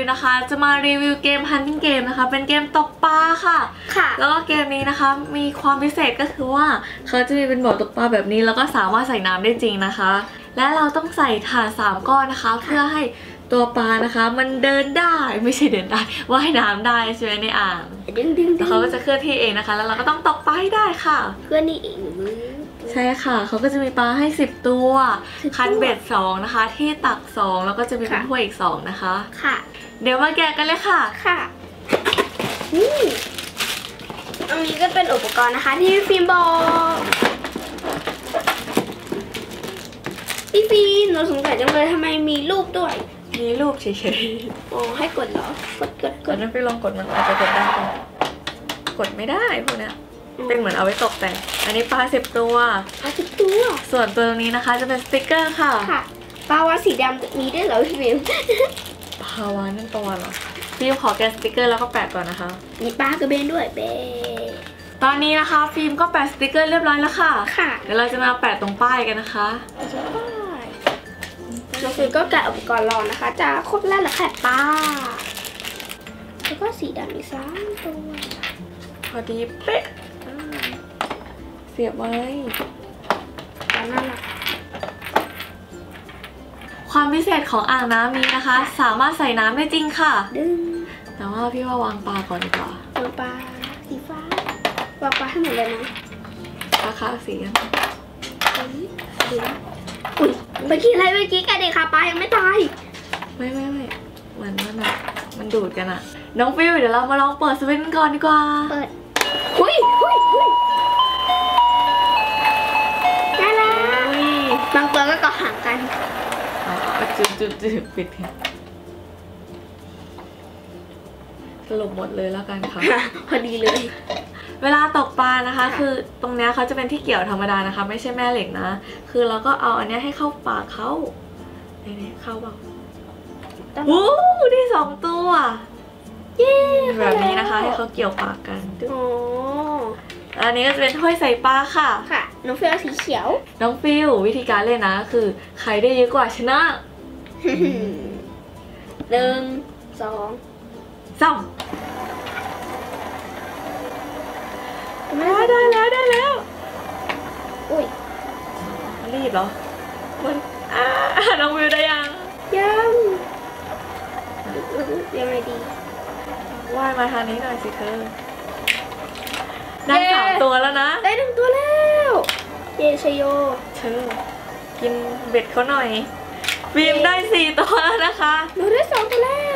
มนะคะจะมารีวิวเกม Hunting Game นะคะเป็นเกมตกปลาค่ะแล้วก็เกมนี้นะคะมีความพิเศษก็คือว่าเขาจะมีเป็นบ่อตกปลาแบบนี้แล้วก็สามารถใส่น้ำได้จริงนะคะและเราต้องใส่ถ่าน3 ก้อนนะคะเพื่อให้ตัวปลานะคะมันเดินได้ไม่ใช่เดินได้ว่ายน้ำได้ใช่ไหมในอ่างแล้วเขาก็จะเคลื่อนที่เองนะคะแล้วเราก็ต้องตกปลาให้ได้ค่ะเคลื่อนนี่เองใช่ค่ะเขาก็จะมีปลาให้10 ตัวคันเบ็ด2นะคะที่ตัก2แล้วก็จะมีเป็นถ้วยอีก2นะคะค่ะเดี๋ยวมาแกะกันเลยค่ะค่ะนี่อันนี้ก็เป็นอุปกรณ์นะคะที่ฟิล์มบอกพี่ฟิล์มหนูสงสัยจังเลยทำไมมีรูปด้วยมีรูปเฉยๆอ๋อให้กดเหรอกดนั่นไปลองกดมันอาจจะกดได้กดไม่ได้พวกเนี้ยเป็นเหมือนเอาไว้ตกแต่งอันนี้ปลา10 ตัวส่วนตัวนี้นะคะจะเป็นสติกเกอร์ค่ะปลาวาฬสีดำมีด้วยเหรอพี่ฟิล์มปลาวาฬนั่นตัวเหรอฟิล์มขอแกะสติกเกอร์แล้วก็แปะก่อนนะคะมีปลากระเบนด้วยเบตอนนี้นะคะฟิล์มก็แปะสติกเกอร์เรียบร้อยแล้วค่ะเดี๋ยวเราจะมาแปะตรงป้ายกันนะคะเราฟิล์มก็แกะอุปกรณ์รอนะคะจะครบแล้วเหรอแค่ปลาแล้วก็สีดำอีก3 ตัวพอดีเป๊ะเสียบไว้น่ารักความพิเศษของอ่างน้ำนี้นะคะสามารถใส่น้ำได้จริงค่ะแต่ว่าพี่ว่าวางปลาก่อนดีกว่าวางปลาสีฟ้าวางปลาให้หมดเลยนะปลาขาวสีกันอุ้ยเมื่อกี้กันเด็กค่ะปลายังไม่ตายไม่เหมือนมันดูดกันอะน้องฟิวเดี๋ยวเรามาลองเปิดสวิตช์ก่อนดีกว่าเปิดหุยได้แล้วบางตัวก็เกาะหางกันจุดปิดสรุปหมดเลยแล้วกันค่ะพอดีเลยเวลาตกปลานะคะคือตรงนี้เขาจะเป็นที่เกี่ยวธรรมดานะคะไม่ใช่แม่เหล็กนะคือเราก็เอาอันนี้ให้เข้าปากเขานี่เข้าเปล่าโอ้ได้2 ตัวเย้แบบนี้นะคะให้เขาเกี่ยวปากกันอันนี้ก็จะเป็นถ้วยใส่ปลาค่ะน้องฟิลสีเขียวน้องฟิลวิธีการเล่นนะคือใครได้เยอะกว่าชนะ 1 2 3 ได้แล้วอุ้ยรีบเหรอมันน้องฟิลได้ยังไงดีว่ายมาทางนี้หน่อยสิเธอได้3 ตัวแล้วนะได้1 ตัวแล้วเยชโยเธอกินเบ็ดเขาหน่อยฟิล์มได้4 ตัวแล้วนะคะหนูได้2 ตัวแล้ว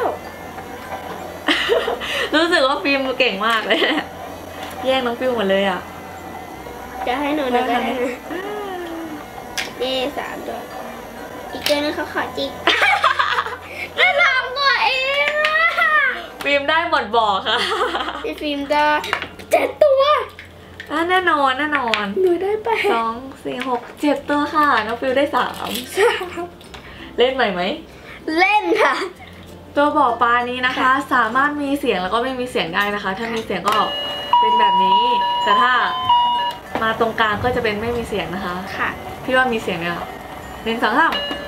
รู้สึกว่าฟิล์มเก่งมากเลยแย่งน้องฟิล์มหมดเลยอ่ะจะให้หนูได้ไหมเย่3 ตัวอีกตัวนึงเขาขอจิกได้3 ตัวเองฟิล์มได้หมดบ่อค่ะพี่ฟิล์มได้7 ตัวแน่นอนหนูได้ 2 4 6 7 ตัวค่ะน้องฟิลได้3เล่นใหม่ไหมเล่นค่ะตัวบ่อปลานี้นะคะสามารถมีเสียงแล้วก็ไม่มีเสียงได้นะคะถ้ามีเสียงก็เป็นแบบนี้แต่ถ้ามาตรงกลางก็จะเป็นไม่มีเสียงนะคะพี่ว่ามีเสียงเนี่ย1 2 3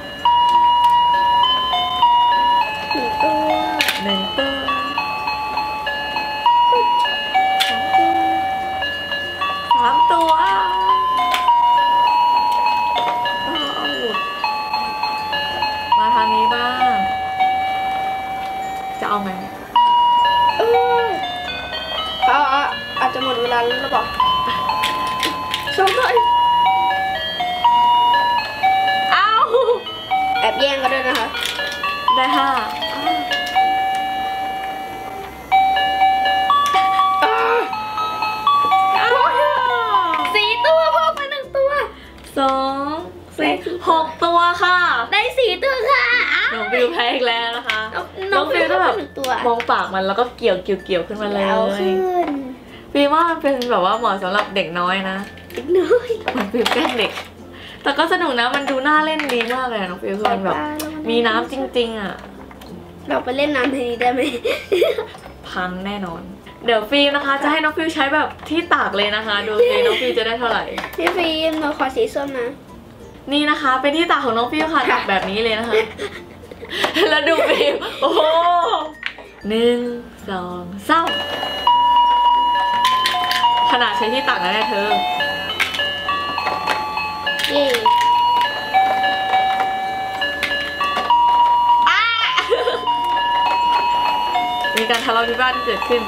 1 ตัว3 ตัวมาทางนี้บ้างจะเอาไงอาจจะหมดเวลาแล้วหรือเปล่า2 ตัวแอบแย่งกันด้วยนะคะได้5 4 ตัวเพิ่มมา1 ตัว 2 4 6 ตัวค่ะได้4 ตัวค่ะน้องฟิวแพ้อีกแล้วนะคะน้องฟิวก็แบบมองปากมันแล้วก็เกี่ยวขึ้นมาเลยฟิวว่ามันเป็นแบบว่าเหมาะสำหรับเด็กน้อยนะมันฟิวแกล้งเด็กแต่ก็สนุกนะมันดูน่าเล่นดีมากเลยน้องฟิวคือมันแบบมีน้ำจริงๆอ่ะเราไปเล่นน้ำทีนี้ได้ไหมพังแน่นอนเดี๋ยวฟิล์มนะคะจะให้น้องฟิวใช้แบบที่ตากเลยนะคะดูสิน้องฟิวจะได้เท่าไหร่พี่ฟิล์มเราขอสีส้มนะนี่นะคะเป็นที่ตากของน้องฟิวค่ะตากแบบนี้เลยนะคะแล้วดูฟิล์มโอ้โห1 2 3ขนาดใช้ที่ตักนะเนี่ยเธอเย่มีการทะเลาะวิวาทที่เกิดขึ้น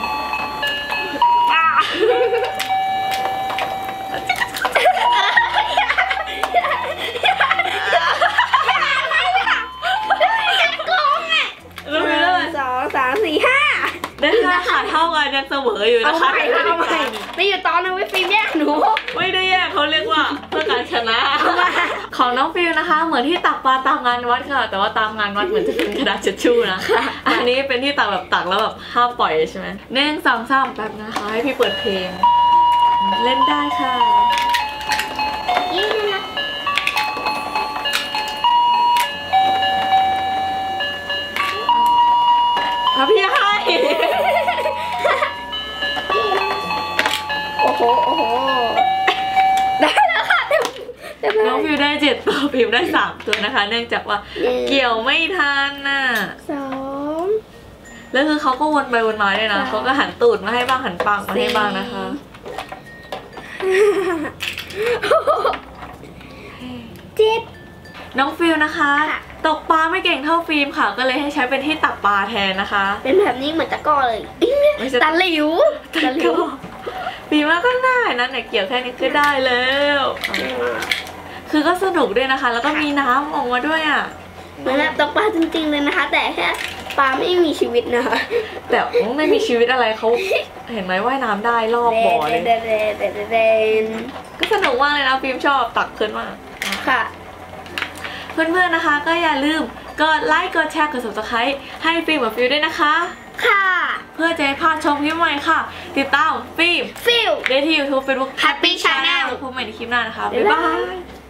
2 3 4 5 ได้5ขาดเท่ากันยังเสมออยู่นะคะเอาใหม่ไม่อยู่ตอนนั้นฟิล์มแยกหนูไม่ได้แยกเขาเรียกว่าเพื่อการชนะของน้องฟิลนะคะเหมือนที่ตักปลาตามงานวัดค่ะแต่ว่าตามงานวัดเหมือนจะเป็นกระดาษเช็ดชู่นะอันนี้เป็นที่ตักแบบตักแล้วแบบห้ามปล่อยใช่ไหม1 2 3แป๊บนะคะให้พี่เปิดเพลงเล่นได้ค่ะยิ่งนะพี่ให้โอ้โหได้แล้วค่ะน้องฟิวได้7ตัวฟิวได้3ตัวนะคะเนื่องจากว่าเกี่ยวไม่ทันน่ะ 2 แล้วคือเขาก็วนไปวนมาด้วยนะเขาก็หันตูดมาให้บ้างหันปากมาให้บ้างนะคะ7น้องฟิวนะคะตกปลาไม่เก่งเท่าฟิล์มค่ะก็เลยให้ใช้เป็นที่ตักปลาแทนนะคะเป็นแบบนี้เหมือนตะก้อเลยตะหลิวฟิล์มว่าก็ได้นะเนี่ยเกี่ยวแค่นี้ก็ได้แล้วคือก็สนุกด้วยนะคะแล้วก็มีน้ำออกมาด้วยอ่ะเหมือนแบบตกปลาจริงๆเลยนะคะแต่แค่ปลาไม่มีชีวิตนะคะแต่ไม่มีชีวิตอะไรเขาเห็นไหมว่ายน้ำได้รอบบ่อเลยก็สนุกมากเลยนะฟิล์มชอบตักเพลินมากค่ะเพื่อนๆนะคะก็อย่าลืมกดไลค์กดแชร์กด Subscribe ให้ฟิล์มกับฟิลด้วยนะคะค่ะเพื่อจะให้พลาดชมคลิปใหม่ค่ะติดตามฟิล์มได้ที่ YouTube Facebook Happy Channel พบกันใหม่ในคลิปหน้านะคะบ๊ายบาย